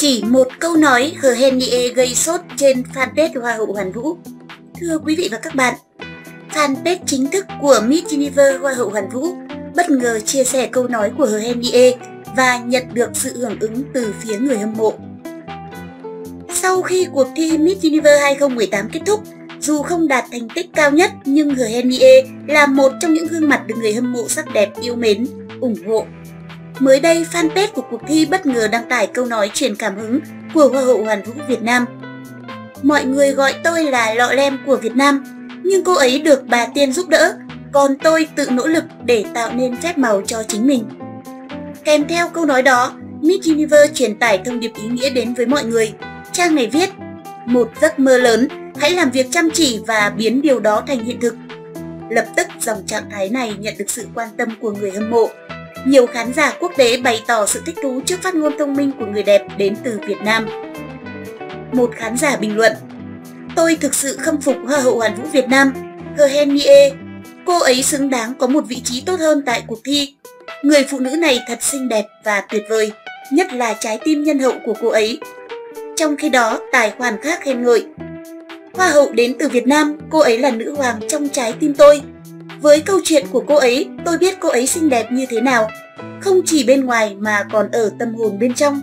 Chỉ một câu nói Hờ Henie gây sốt trên fanpage Hoa hậu Hoàn Vũ. Thưa quý vị và các bạn, fanpage chính thức của Miss Universe Hoa hậu Hoàn Vũ bất ngờ chia sẻ câu nói của Hờ Henie và nhận được sự hưởng ứng từ phía người hâm mộ. Sau khi cuộc thi Miss Universe 2018 kết thúc, dù không đạt thành tích cao nhất nhưng Hờ Henie là một trong những gương mặt được người hâm mộ sắc đẹp yêu mến, ủng hộ. Mới đây, fanpage của cuộc thi bất ngờ đăng tải câu nói truyền cảm hứng của Hoa hậu Hoàn Vũ Việt Nam. Mọi người gọi tôi là lọ lem của Việt Nam, nhưng cô ấy được bà Tiên giúp đỡ, còn tôi tự nỗ lực để tạo nên phép màu cho chính mình. Kèm theo câu nói đó, Miss Universe truyền tải thông điệp ý nghĩa đến với mọi người. Trang này viết: một giấc mơ lớn, hãy làm việc chăm chỉ và biến điều đó thành hiện thực. Lập tức dòng trạng thái này nhận được sự quan tâm của người hâm mộ. Nhiều khán giả quốc tế bày tỏ sự thích thú trước phát ngôn thông minh của người đẹp đến từ Việt Nam. Một khán giả bình luận: tôi thực sự khâm phục Hoa hậu Hoàn Vũ Việt Nam, Hờ Henie. Cô ấy xứng đáng có một vị trí tốt hơn tại cuộc thi. Người phụ nữ này thật xinh đẹp và tuyệt vời, nhất là trái tim nhân hậu của cô ấy. Trong khi đó, tài khoản khác khen ngợi: Hoa hậu đến từ Việt Nam, cô ấy là nữ hoàng trong trái tim tôi. Với câu chuyện của cô ấy, tôi biết cô ấy xinh đẹp như thế nào, không chỉ bên ngoài mà còn ở tâm hồn bên trong.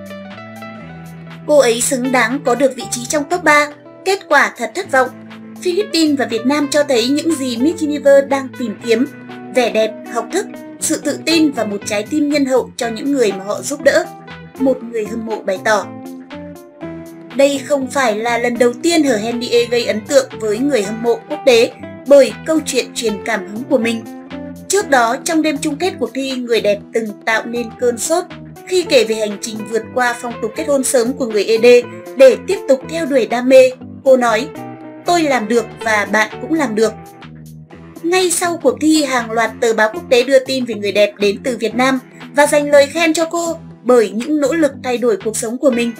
Cô ấy xứng đáng có được vị trí trong top 3, kết quả thật thất vọng. Philippines và Việt Nam cho thấy những gì Miss Universe đang tìm kiếm: vẻ đẹp, học thức, sự tự tin và một trái tim nhân hậu cho những người mà họ giúp đỡ. Một người hâm mộ bày tỏ. Đây không phải là lần đầu tiên Hờ Henie gây ấn tượng với người hâm mộ quốc tế bởi câu chuyện truyền cảm hứng của mình. Trước đó, trong đêm chung kết cuộc thi, người đẹp từng tạo nên cơn sốt khi kể về hành trình vượt qua phong tục kết hôn sớm của người ED để tiếp tục theo đuổi đam mê. Cô nói: tôi làm được và bạn cũng làm được. Ngay sau cuộc thi, hàng loạt tờ báo quốc tế đưa tin về người đẹp đến từ Việt Nam và dành lời khen cho cô bởi những nỗ lực thay đổi cuộc sống của mình.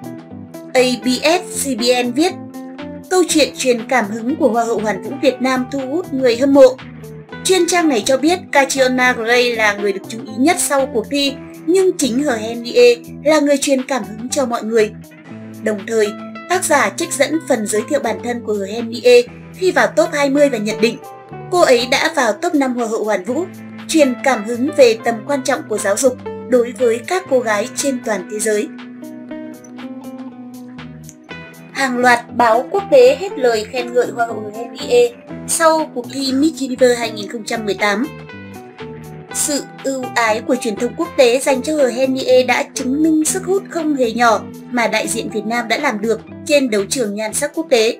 ABS-CBN viết: câu chuyện truyền cảm hứng của Hoa hậu Hoàn Vũ Việt Nam thu hút người hâm mộ. Chuyên trang này cho biết Catriona Gray là người được chú ý nhất sau cuộc thi, nhưng chính Hờ Henie là người truyền cảm hứng cho mọi người. Đồng thời, tác giả trích dẫn phần giới thiệu bản thân của Hờ Henie khi vào top 20 và nhận định cô ấy đã vào top 5 Hoa hậu Hoàn Vũ, truyền cảm hứng về tầm quan trọng của giáo dục đối với các cô gái trên toàn thế giới. Hàng loạt báo quốc tế hết lời khen ngợi Hoa hậu Hờ Henie sau cuộc thi Miss Universe 2018. Sự ưu ái của truyền thông quốc tế dành cho Hờ Henie đã chứng minh sức hút không hề nhỏ mà đại diện Việt Nam đã làm được trên đấu trường nhan sắc quốc tế.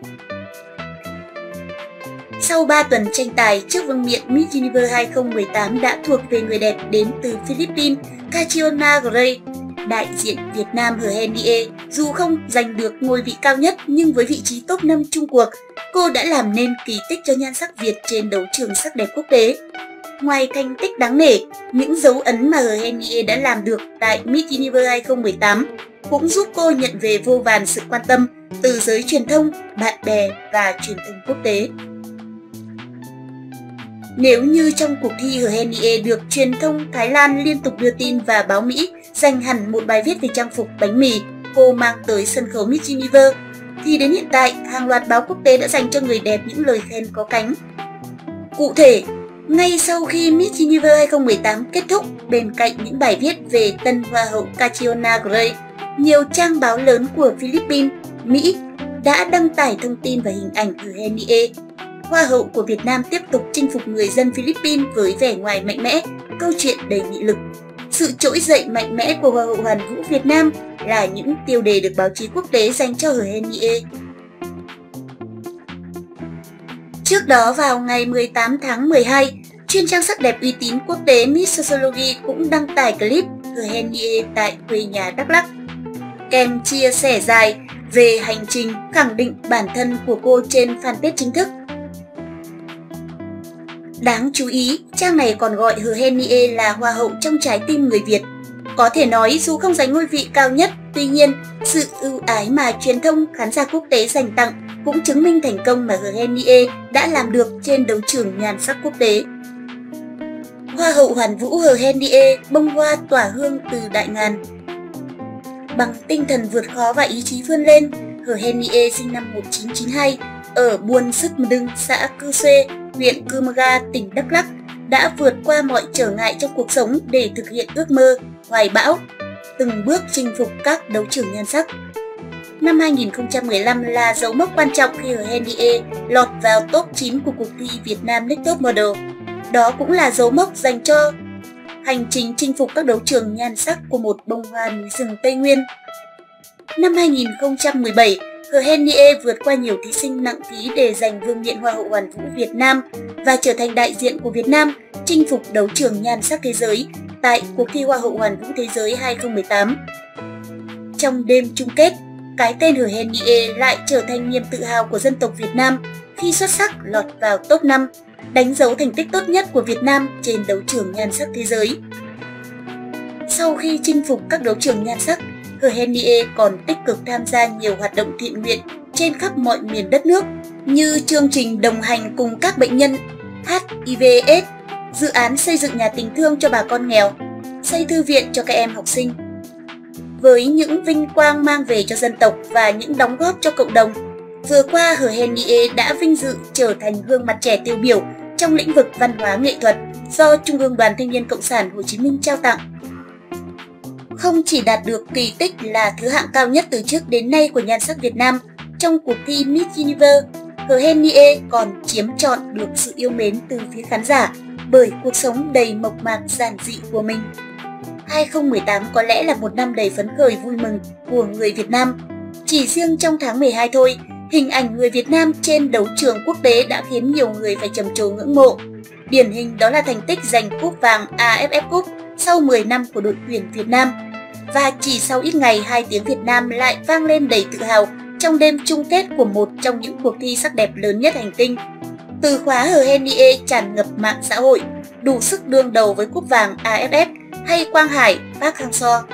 Sau 3 tuần tranh tài, chiếc vương miện Miss Universe 2018 đã thuộc về người đẹp đến từ Philippines, Catriona Gray. Đại diện Việt Nam Hờ Henie dù không giành được ngôi vị cao nhất nhưng với vị trí top 5 chung cuộc, cô đã làm nên kỳ tích cho nhan sắc Việt trên đấu trường sắc đẹp quốc tế. Ngoài thành tích đáng nể, những dấu ấn mà Hờ Henie đã làm được tại Miss Universe 2018 cũng giúp cô nhận về vô vàn sự quan tâm từ giới truyền thông, bạn bè và truyền thông quốc tế. Nếu như trong cuộc thi Hờ Henie được truyền thông Thái Lan liên tục đưa tin và báo Mỹ dành hẳn một bài viết về trang phục bánh mì cô mang tới sân khấu Miss Universe, thì đến hiện tại, hàng loạt báo quốc tế đã dành cho người đẹp những lời khen có cánh. Cụ thể, ngay sau khi Miss Universe 2018 kết thúc, bên cạnh những bài viết về tân Hoa hậu Catriona Gray, nhiều trang báo lớn của Philippines, Mỹ đã đăng tải thông tin và hình ảnh Hờ Henie. Hoa hậu của Việt Nam tiếp tục chinh phục người dân Philippines với vẻ ngoài mạnh mẽ, câu chuyện đầy nghị lực. Sự trỗi dậy mạnh mẽ của Hoa hậu Hoàn Vũ Việt Nam là những tiêu đề được báo chí quốc tế dành cho Hờ Henie. Trước đó, vào ngày 18 tháng 12, chuyên trang sắc đẹp uy tín quốc tế Miss Sociology cũng đăng tải clip Hờ Henie tại quê nhà Đắk Lắk, kèm chia sẻ dài về hành trình khẳng định bản thân của cô trên fanpage chính thức. Đáng chú ý, trang này còn gọi Hờ Henie là Hoa hậu trong trái tim người Việt. Có thể nói dù không giành ngôi vị cao nhất, tuy nhiên, sự ưu ái mà truyền thông khán giả quốc tế dành tặng cũng chứng minh thành công mà Hờ Henie đã làm được trên đấu trường nhan sắc quốc tế. Hoa hậu Hoàn Vũ Hờ Henie bông hoa tỏa hương từ đại ngàn. Bằng tinh thần vượt khó và ý chí vươn lên, Hờ Henie sinh năm 1992 ở Buôn Sức Mdưng, xã Cư Xuê, huyện Cư Mơ Ga, tỉnh Đắk Lắk đã vượt qua mọi trở ngại trong cuộc sống để thực hiện ước mơ, hoài bão, từng bước chinh phục các đấu trường nhan sắc. Năm 2015 là dấu mốc quan trọng khi Hờ Henie lọt vào top 9 của cuộc thi Việt Nam Next Top Model. Đó cũng là dấu mốc dành cho hành trình chinh phục các đấu trường nhan sắc của một bông hoa núi rừng Tây Nguyên. Năm 2017, Hờ Henie vượt qua nhiều thí sinh nặng ký để giành vương miện Hoa hậu Hoàn vũ Việt Nam và trở thành đại diện của Việt Nam chinh phục đấu trường nhan sắc thế giới tại cuộc thi Hoa hậu Hoàn vũ Thế giới 2018. Trong đêm chung kết, cái tên Hờ Henie lại trở thành niềm tự hào của dân tộc Việt Nam khi xuất sắc lọt vào top 5, đánh dấu thành tích tốt nhất của Việt Nam trên đấu trường nhan sắc thế giới. Sau khi chinh phục các đấu trường nhan sắc, Hờ Henie còn tích cực tham gia nhiều hoạt động thiện nguyện trên khắp mọi miền đất nước như chương trình đồng hành cùng các bệnh nhân HIV/AIDS, dự án xây dựng nhà tình thương cho bà con nghèo, xây thư viện cho các em học sinh. Với những vinh quang mang về cho dân tộc và những đóng góp cho cộng đồng, vừa qua Hờ Henie đã vinh dự trở thành gương mặt trẻ tiêu biểu trong lĩnh vực văn hóa nghệ thuật do Trung ương Đoàn Thanh niên Cộng sản Hồ Chí Minh trao tặng. Không chỉ đạt được kỳ tích là thứ hạng cao nhất từ trước đến nay của nhan sắc Việt Nam trong cuộc thi Miss Universe, Hờ Henie còn chiếm trọn được sự yêu mến từ phía khán giả bởi cuộc sống đầy mộc mạc giản dị của mình. 2018 có lẽ là một năm đầy phấn khởi vui mừng của người Việt Nam. Chỉ riêng trong tháng 12 thôi, hình ảnh người Việt Nam trên đấu trường quốc tế đã khiến nhiều người phải trầm trồ ngưỡng mộ. Điển hình đó là thành tích giành cúp vàng AFF Cup sau 10 năm của đội tuyển Việt Nam. Và chỉ sau ít ngày, hai tiếng Việt Nam lại vang lên đầy tự hào trong đêm chung kết của một trong những cuộc thi sắc đẹp lớn nhất hành tinh. Từ khóa Hờ Henie tràn ngập mạng xã hội, đủ sức đương đầu với cúp vàng AFF hay Quang Hải, Park Hang-seo.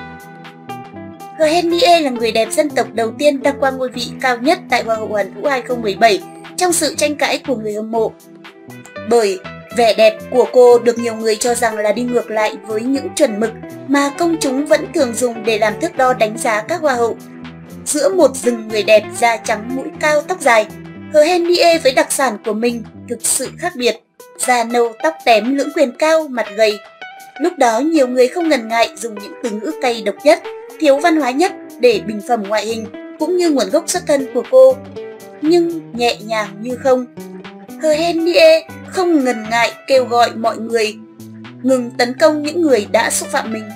Hờ Henie là người đẹp dân tộc đầu tiên đăng quang ngôi vị cao nhất tại Hoa hậu Hoàn vũ 2017 trong sự tranh cãi của người hâm mộ. Bởi vẻ đẹp của cô được nhiều người cho rằng là đi ngược lại với những chuẩn mực mà công chúng vẫn thường dùng để làm thước đo đánh giá các hoa hậu. Giữa một rừng người đẹp da trắng mũi cao tóc dài, Hờ Henie với đặc sản của mình thực sự khác biệt, da nâu tóc tém lưỡng quyền cao mặt gầy. Lúc đó nhiều người không ngần ngại dùng những từ ngữ cay độc nhất, thiếu văn hóa nhất để bình phẩm ngoại hình cũng như nguồn gốc xuất thân của cô. Nhưng nhẹ nhàng như không, Hờ Henie không ngần ngại kêu gọi mọi người ngừng tấn công những người đã xúc phạm mình.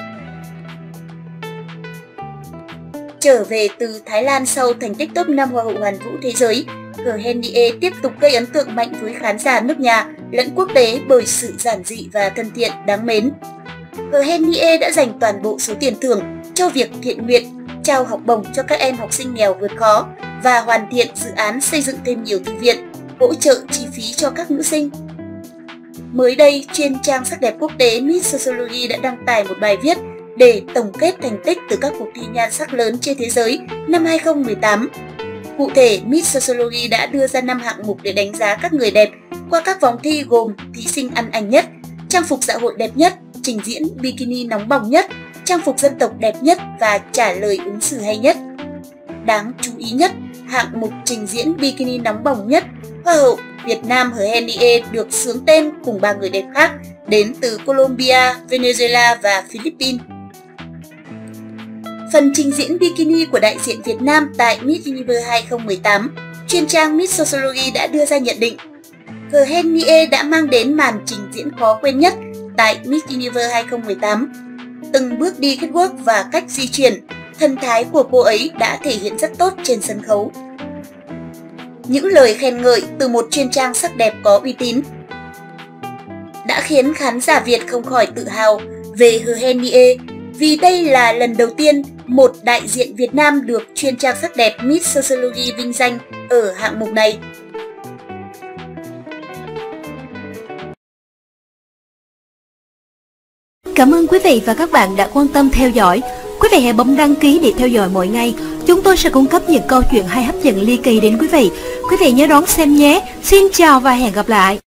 Trở về từ Thái Lan sau thành tích top 5 Hoa hậu Hoàn vũ Thế giới, Hờ Henie tiếp tục gây ấn tượng mạnh với khán giả nước nhà lẫn quốc tế bởi sự giản dị và thân thiện đáng mến. Hờ Henie đã dành toàn bộ số tiền thưởng cho việc thiện nguyện, trao học bổng cho các em học sinh nghèo vượt khó và hoàn thiện dự án xây dựng thêm nhiều thư viện, hỗ trợ chi phí cho các nữ sinh. Mới đây, trên trang sắc đẹp quốc tế Miss Sociology đã đăng tải một bài viết để tổng kết thành tích từ các cuộc thi nhan sắc lớn trên thế giới năm 2018. Cụ thể, Miss Sociology đã đưa ra 5 hạng mục để đánh giá các người đẹp qua các vòng thi gồm thí sinh ăn ảnh nhất, trang phục dạ hội đẹp nhất, trình diễn bikini nóng bỏng nhất, trang phục dân tộc đẹp nhất và trả lời ứng xử hay nhất. Đáng chú ý nhất, hạng mục trình diễn bikini nóng bỏng nhất, Hoa hậu Việt Nam Hờ Henie được xướng tên cùng 3 người đẹp khác đến từ Colombia, Venezuela và Philippines. Phần trình diễn bikini của đại diện Việt Nam tại Miss Universe 2018, chuyên trang Miss Sociology đã đưa ra nhận định Hờ Henie đã mang đến màn trình diễn khó quên nhất tại Miss Universe 2018. Từng bước đi catwalk và cách di chuyển, thần thái của cô ấy đã thể hiện rất tốt trên sân khấu. Những lời khen ngợi từ một chuyên trang sắc đẹp có uy tín đã khiến khán giả Việt không khỏi tự hào về Hờ Henie vì đây là lần đầu tiên một đại diện Việt Nam được chuyên trang sắc đẹp Miss Sociology vinh danh ở hạng mục này. Cảm ơn quý vị và các bạn đã quan tâm theo dõi. Quý vị hãy bấm đăng ký để theo dõi mỗi ngày. Chúng tôi sẽ cung cấp những câu chuyện hay hấp dẫn ly kỳ đến quý vị. Quý vị nhớ đón xem nhé. Xin chào và hẹn gặp lại.